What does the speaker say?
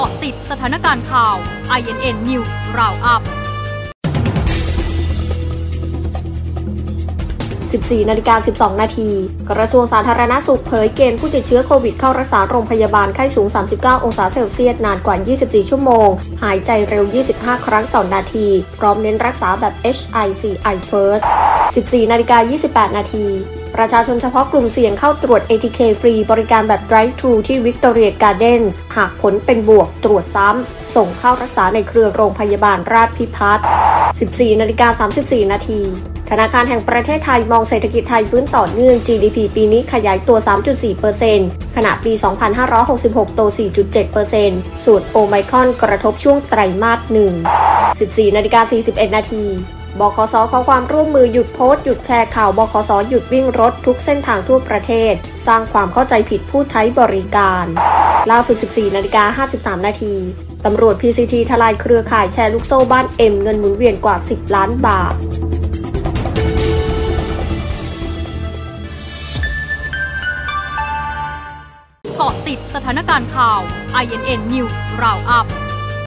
าะติดสถานการณ์ข่าว INN News Roundup 14:12 นาทีกระทรวงสาธารณสุขเผยเกณฑ์ผู้ติดเชื้อโควิดเข้ารักษาโรงพยาบาลไข้สูง39องศาเซลเซียสนานกว่า24ชั่วโมงหายใจเร็ว25ครั้งต่อนาทีพร้อมเน้นรักษาแบบ HICI First 14:28 นาทีประชาชนเฉพาะกลุ่มเสี่ยงเข้าตรวจ ATK ฟรีบริการแบบ Drive-Thru ที่ Victoria Gardens หากผลเป็นบวกตรวจซ้ำส่งเข้ารักษาในเครือโรงพยาบาลราชพิพัฒน์ 14:34 นาทีธนาคารแห่งประเทศไทยมองเศรษฐกิจไทยฟื้นต่อเนื่อง GDP ปีนี้ขยายตัว 3.4% ขณะปี 2566 โต 4.7% ส่วนโอไมครอนกระทบช่วงไตรมาส 1 14:41 นาทีบขส.ขอความร่วมมือหยุดโพสต์หยุดแชร์ข่าวบขส.หยุดวิ่งรถทุกเส้นทางทั่วประเทศสร้างความเข้าใจผิดผู้ใช้บริการล่าสุด 14:53 นาทีตำรวจ PCT ทลายเครือข่ายแชร์ลูกโซ่บ้านเอ็มเงินหมุนเวียนกว่า10ล้านบาทเกาะติดสถานการณ์ข่าว INN News Roundup